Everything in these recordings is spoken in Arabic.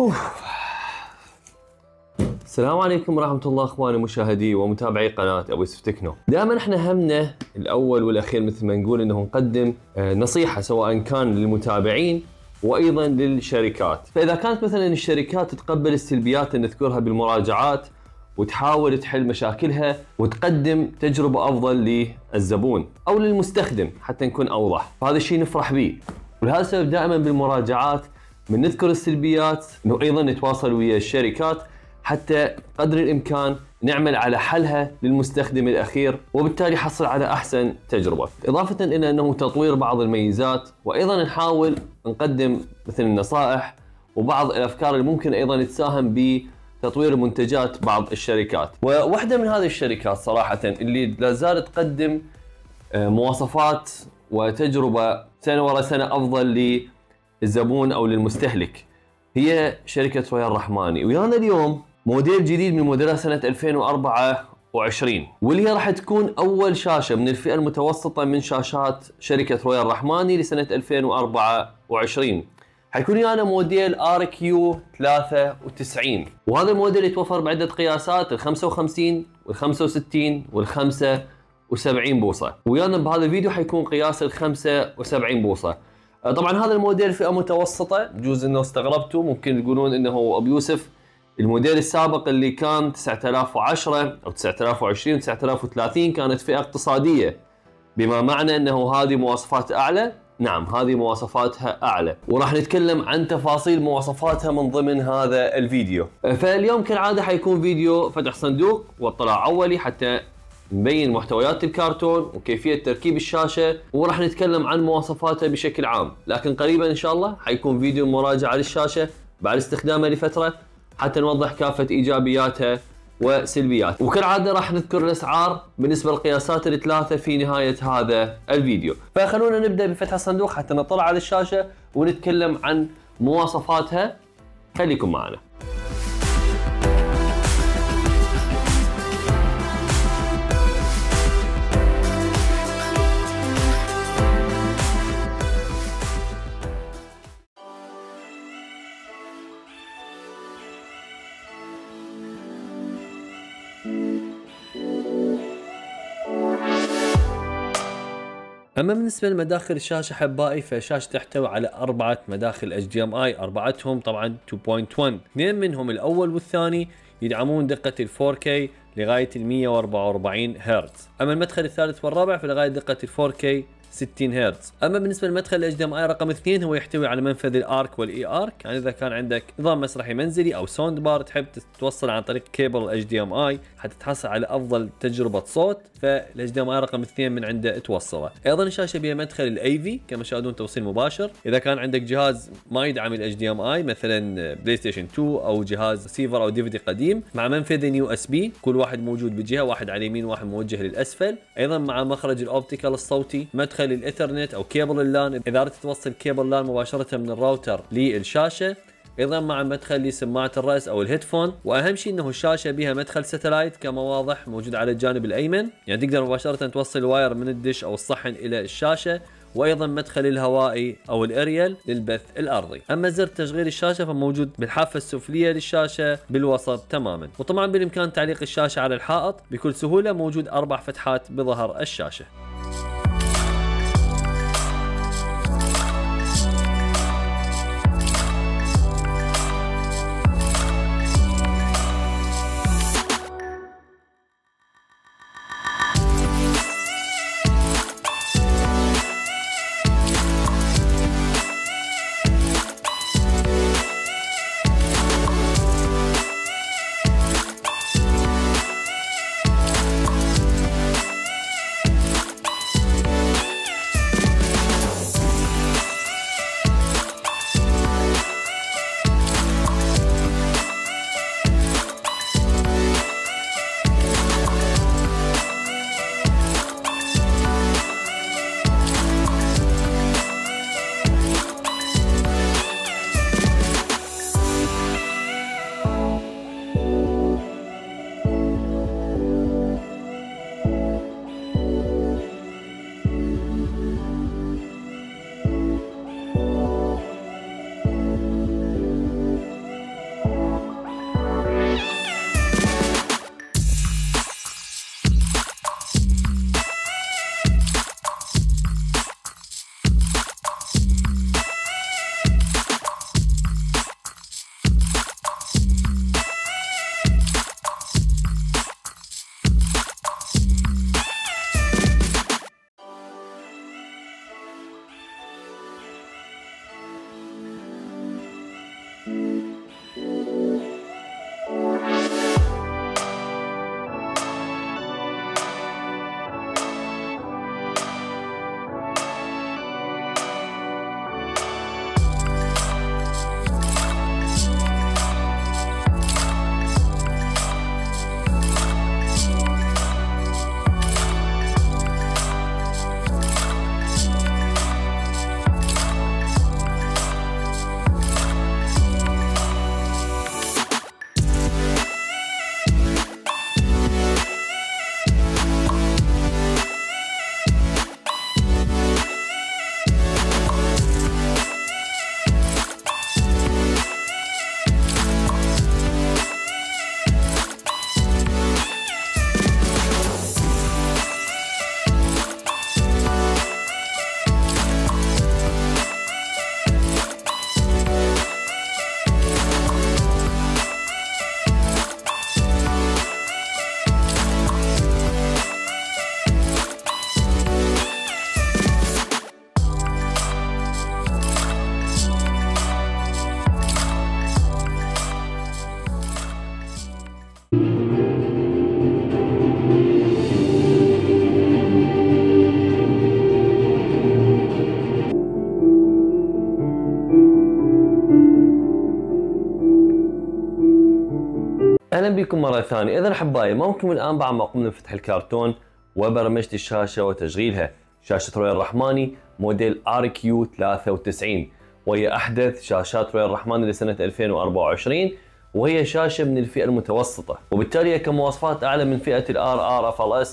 السلام عليكم ورحمة الله اخواني مشاهدي ومتابعي قناة ابو يوسف تكنو. دائما احنا همنا الاول والاخير مثل ما نقول انه نقدم نصيحة سواء كان للمتابعين وايضا للشركات. فاذا كانت مثلا الشركات تتقبل السلبيات اللي نذكرها بالمراجعات وتحاول تحل مشاكلها وتقدم تجربة افضل للزبون او للمستخدم حتى نكون اوضح، فهذا الشيء نفرح به. ولهذا السبب دائما بالمراجعات من نذكر السلبيات انه ايضا نتواصل ويا الشركات حتى قدر الامكان نعمل على حلها للمستخدم الاخير وبالتالي حصل على احسن تجربه، اضافه الى انه تطوير بعض الميزات وايضا نحاول نقدم مثل النصائح وبعض الافكار اللي ممكن ايضا تساهم بتطوير منتجات بعض الشركات. وواحده من هذه الشركات صراحه اللي لا زالت تقدم مواصفات وتجربه سنه ورا سنه افضل للزبون او للمستهلك هي شركه رويال رحماني. ويانا اليوم موديل جديد من موديلها سنة 2024 واللي هي راح تكون أول شاشة من الفئة المتوسطة من شاشات شركة رويال رحماني لسنة 2024. حيكون ويانا موديل RQ93 وهذا الموديل يتوفر بعدة قياسات ال 55 وال 65 وال 75 بوصة. ويانا بهذا الفيديو حيكون قياس ال 75 بوصة. طبعا هذا الموديل فئة متوسطة، بجوز انه استغربتوا ممكن تقولون انه ابو يوسف الموديل السابق اللي كان 9010 او 9020 9030 كانت فئة اقتصادية، بما معنى انه هذه مواصفات اعلى. نعم هذه مواصفاتها اعلى وراح نتكلم عن تفاصيل مواصفاتها من ضمن هذا الفيديو. فاليوم كالعادة حيكون فيديو فتح صندوق واطلاع اولي حتى نبين محتويات الكرتون وكيفية تركيب الشاشة وراح نتكلم عن مواصفاتها بشكل عام، لكن قريبا ان شاء الله حيكون فيديو مراجعة للشاشة بعد استخدامها لفترة حتى نوضح كافة ايجابياتها وسلبياتها. وكالعادة راح نذكر الاسعار بالنسبة للقياسات الثلاثة في نهاية هذا الفيديو. فخلونا نبدأ بفتح الصندوق حتى نطلع على الشاشة ونتكلم عن مواصفاتها. خليكم معنا. اما بالنسبه لمداخل الشاشه احبائي، فالشاشه تحتوي على 4 مداخل HDMI، اربعتهم طبعا 2.1، اثنين منهم الاول والثاني يدعمون دقه ال 4K لغايه ال 144 هرتز، اما المدخل الثالث والرابع فلغايه دقه ال 4K 60 هرتز. اما بالنسبه للمدخل ال HDMI رقم 2 هو يحتوي على منفذ الارك والاي ارك، يعني اذا كان عندك نظام مسرحي منزلي او ساوند بار تحب توصل عن طريق كيبل HDMI حتى تحصل على افضل تجربه صوت، فال HDMI رقم 2 من عنده توصله. ايضا الشاشه بها مدخل ال AV كما تشاهدون توصيل مباشر، اذا كان عندك جهاز ما يدعم ال HDMI مثلا بلاي ستيشن 2 او جهاز سيفر او DVD قديم، مع منفذ USB كل واحد موجود بجهه، واحد على اليمين واحد موجه للاسفل، ايضا مع مخرج الاوبتيكال الصوتي، مدخل الايثرنت او كيبل اللان اذا اردت توصل كيبل لان مباشره من الراوتر للشاشه، ايضا مع مدخل لسماعه الراس او الهيدفون. واهم شيء انه الشاشه بها مدخل ساتلايت كما واضح موجود على الجانب الايمن، يعني تقدر مباشره توصل الواير من الدش او الصحن الى الشاشه، وايضا مدخل الهوائي او الاريال للبث الارضي. اما زر تشغيل الشاشه فموجود بالحافه السفليه للشاشه بالوسط تماما، وطبعا بالامكان تعليق الشاشه على الحائط بكل سهوله، موجود 4 فتحات بظهر الشاشه. اهلا بكم مره ثانيه. اذا احبائي موكم الان بعد ما قمنا بفتح الكرتون وبرمجه الشاشه وتشغيلها. شاشه رويال رحماني موديل RQ93 وهي احدث شاشات رويال رحماني لسنه 2024 وهي شاشه من الفئه المتوسطه وبالتالي كمواصفات اعلى من فئه الRR FLS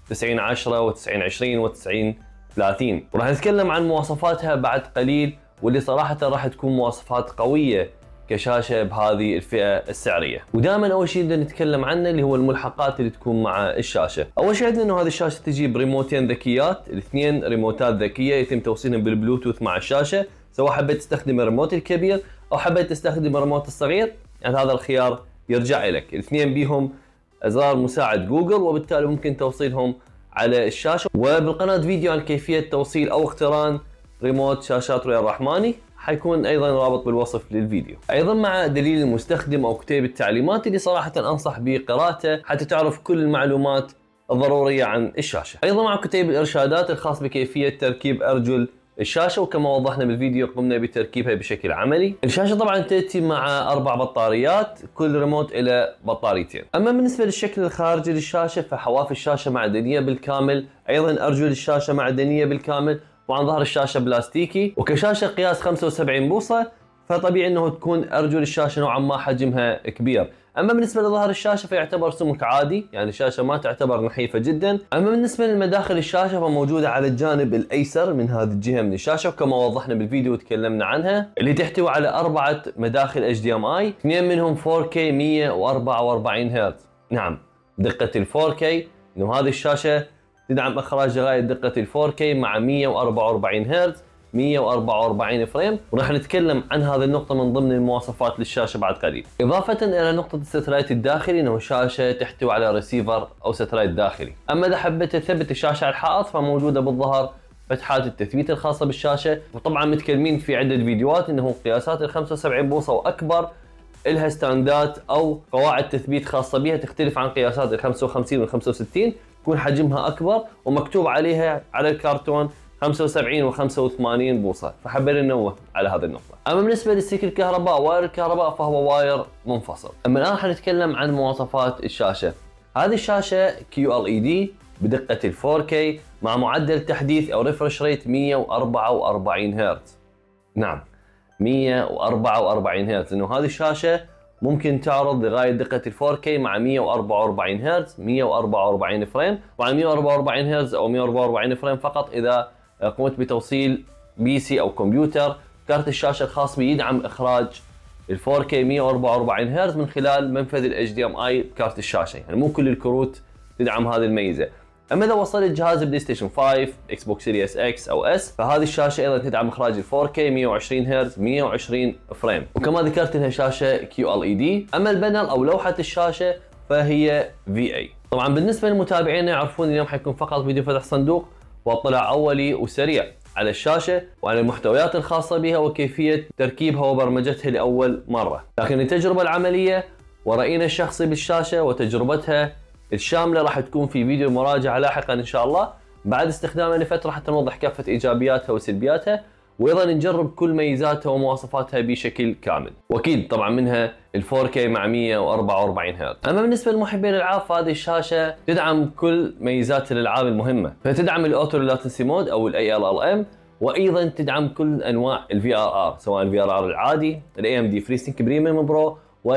9010 و9020 و9030 وراح نتكلم عن مواصفاتها بعد قليل واللي صراحه راح تكون مواصفات قويه كشاشه بهذه الفئه السعريه. ودائما اول شيء بدنا نتكلم عنه اللي هو الملحقات اللي تكون مع الشاشه. اول شيء عندنا انه هذه الشاشه تجي بريموتين ذكيات، الاثنين ريموتات ذكيه يتم توصيلهم بالبلوتوث مع الشاشه، سواء حبيت تستخدم الريموت الكبير او حبيت تستخدم الريموت الصغير، يعني هذا الخيار يرجع لك. الاثنين بيهم ازرار مساعد جوجل وبالتالي ممكن توصيلهم على الشاشه. وبالقناه فيديو عن كيفيه توصيل او اقتران ريموت شاشات رويال رحماني حيكون ايضا رابط بالوصف للفيديو، ايضا مع دليل المستخدم او كتيب التعليمات اللي صراحه انصح بقراءته حتى تعرف كل المعلومات الضروريه عن الشاشه. ايضا مع كتيب الارشادات الخاص بكيفيه تركيب ارجل الشاشه، وكما وضحنا بالفيديو قمنا بتركيبها بشكل عملي. الشاشه طبعا تاتي مع 4 بطاريات، كل ريموت الى بطاريتين. اما بالنسبه للشكل الخارجي للشاشه فحواف الشاشه معدنيه بالكامل، ايضا ارجل الشاشه معدنيه بالكامل، وعن ظهر الشاشه بلاستيكي. وكشاشه قياس 75 بوصه فطبيعي انه تكون ارجل الشاشه نوعا ما حجمها كبير. اما بالنسبه لظهر الشاشه فيعتبر سمك عادي، يعني الشاشه ما تعتبر نحيفه جدا. اما بالنسبه لمداخل الشاشه فموجوده على الجانب الايسر من هذه الجهه من الشاشه، وكما وضحنا بالفيديو وتكلمنا عنها، اللي تحتوي على 4 مداخل HDMI، 2 منهم 4K 144 هرتز. نعم دقه ال 4K، انه هذه الشاشه تدعم اخراج لغايه دقه ال 4K مع 144 هرتز 144 فريم، وراح نتكلم عن هذه النقطه من ضمن المواصفات للشاشه بعد قليل. اضافه الى نقطه الستلايت الداخلي، انه شاشه تحتوي على ريسيفر او ستلايت داخلي. اما اذا حبيت تثبت الشاشه على الحائط فموجوده بالظهر فتحات التثبيت الخاصه بالشاشه، وطبعا متكلمين في عده فيديوهات انه قياسات ال 75 بوصه واكبر لها ستاندات او قواعد تثبيت خاصه بها تختلف عن قياسات ال 55 وال 65، يكون حجمها اكبر ومكتوب عليها على الكرتون 75 و 85 بوصه، فحبينا ننوه على هذه النقطه. اما بالنسبه للسلك الكهرباء واير الكهرباء فهو واير منفصل. اما الان حنتكلم عن مواصفات الشاشه. هذه الشاشه QLED بدقه ال 4K مع معدل تحديث او ريفرش ريت 144 هرتز. نعم 144 هرتز، انه هذه الشاشه ممكن تعرض لغايه دقه ال 4K مع 144 هرتز 144 فريم، وعلى 144 هرتز او 144 فريم فقط اذا قمت بتوصيل PC او كمبيوتر. كارت الشاشه الخاص به يدعم اخراج ال 4K 144 هرتز من خلال منفذ ال HDMI بكارت الشاشه، يعني مو كل الكروت تدعم هذه الميزه. اما اذا وصلت جهاز بلاي ستيشن 5 اكس بوكس سيريس اكس او اس فهذه الشاشه ايضا تدعم اخراج ال 4K 120 هرتز 120 فريم، وكما ذكرت انها شاشه QLED. اما البانل او لوحه الشاشه فهي VA. طبعا بالنسبه للمتابعين يعرفون اليوم حيكون فقط فيديو فتح صندوق واطلاع اولي وسريع على الشاشه وعلى المحتويات الخاصه بها وكيفيه تركيبها وبرمجتها لاول مره، لكن التجربه العمليه ورأينا الشخصي بالشاشه وتجربتها الشامله راح تكون في فيديو مراجعه لاحقا ان شاء الله بعد استخدامها لفتره حتى نوضح كافه ايجابياتها وسلبياتها، وايضا نجرب كل ميزاتها ومواصفاتها بشكل كامل، واكيد طبعا منها ال 4K مع 144 هرتز. اما بالنسبه لمحبين الالعاب فهذه الشاشه تدعم كل ميزات الالعاب المهمه، فتدعم الاوتو لاتنسي مود او ال ALLM، وايضا تدعم كل انواع ال VRR سواء ال VRR العادي، ال AMD FreeSync بريميوم برو،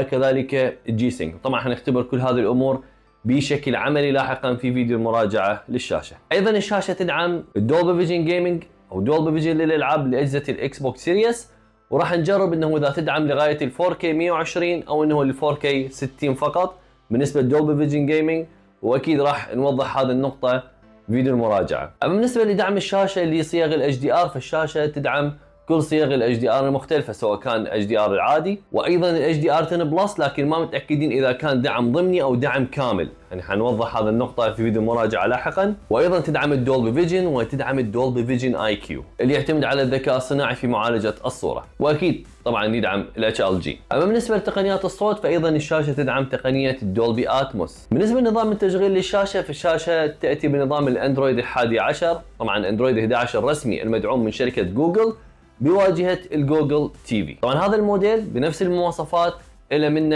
وكذلك الجي سينك. طبعا حنختبر كل هذه الامور بشكل عملي لاحقا في فيديو المراجعه للشاشه. ايضا الشاشه تدعم الدولبي فيجن جيمنج او دولبي فيجن للالعاب لاجهزه الاكس بوكس سيريس، وراح نجرب انه اذا تدعم لغايه ال 4K 120 او انه ال 4K 60 فقط بالنسبه للدولبي فيجن جيمنج، واكيد راح نوضح هذه النقطه فيديو المراجعه. اما بالنسبه لدعم الشاشه لصيغ ال HDR فالشاشه تدعم كل صيغ ال HDR المختلفه سواء كان HDR العادي وايضا ال HDR 10 بلس، لكن ما متاكدين اذا كان دعم ضمني او دعم كامل، يعني حنوضح هذا النقطه في فيديو مراجعه لاحقا. وايضا تدعم الدولبي فيجن وتدعم الدولبي فيجن IQ اللي يعتمد على الذكاء الصناعي في معالجه الصوره، واكيد طبعا يدعم ال HLG. اما بالنسبه لتقنيات الصوت فايضا الشاشه تدعم تقنيه الدولبي اتموس. بالنسبه لنظام التشغيل للشاشه فالشاشه تاتي بنظام الاندرويد 11، طبعا اندرويد 11 رسمي المدعوم من شركه جوجل بواجهه الجوجل TV. طبعا هذا الموديل بنفس المواصفات الا منه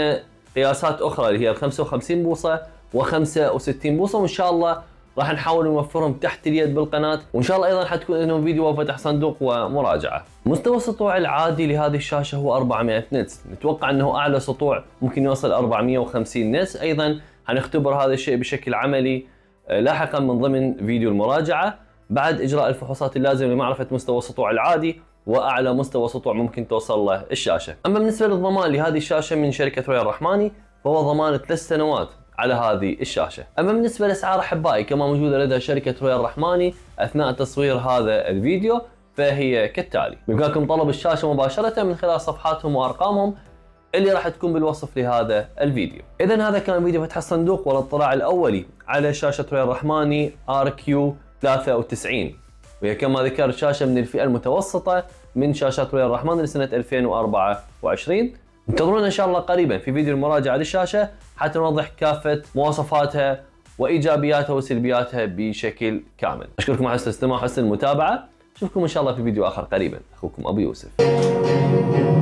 قياسات اخرى اللي هي ال 55 بوصه و65 بوصه، وان شاء الله راح نحاول نوفرهم تحت اليد بالقناه، وان شاء الله ايضا حتكون لهم فيديو وفتح صندوق ومراجعه. مستوى السطوع العادي لهذه الشاشه هو 400 نتس، نتوقع انه اعلى سطوع ممكن يوصل 450 نتس. ايضا حنختبر هذا الشيء بشكل عملي لاحقا من ضمن فيديو المراجعه بعد اجراء الفحوصات اللازمه لمعرفه مستوى السطوع العادي واعلى مستوى سطوع ممكن توصل له الشاشه. اما بالنسبه للضمان لهذه الشاشه من شركه رويال الرحماني فهو ضمان 3 سنوات على هذه الشاشه. اما بالنسبه لاسعار احبائي كما موجوده لدى شركه رويال الرحماني اثناء تصوير هذا الفيديو فهي كالتالي: بامكانكم طلب الشاشه مباشره من خلال صفحاتهم وارقامهم اللي راح تكون بالوصف لهذا الفيديو. اذا هذا كان فيديو فتح الصندوق والاطلاع الاولي على شاشه رويال الرحماني RQ93، وهي كما ذكرت شاشه من الفئه المتوسطه من شاشات رويال الرحماني لسنه 2024. انتظرونا ان شاء الله قريبا في فيديو المراجعه للشاشه حتى نوضح كافه مواصفاتها وايجابياتها وسلبياتها بشكل كامل. اشكركم على حسن الاستماع وحسن المتابعه، اشوفكم ان شاء الله في فيديو اخر قريبا. اخوكم ابو يوسف.